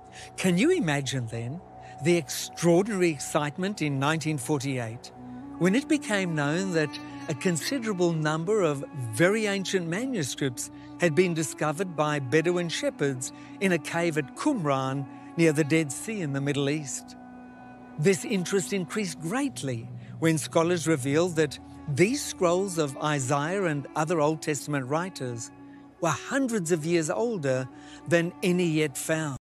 Can you imagine then the extraordinary excitement in 1948 when it became known that a considerable number of very ancient manuscripts had been discovered by Bedouin shepherds in a cave at Qumran near the Dead Sea in the Middle East? This interest increased greatly when scholars revealed that these scrolls of Isaiah and other Old Testament writers were hundreds of years older than any yet found.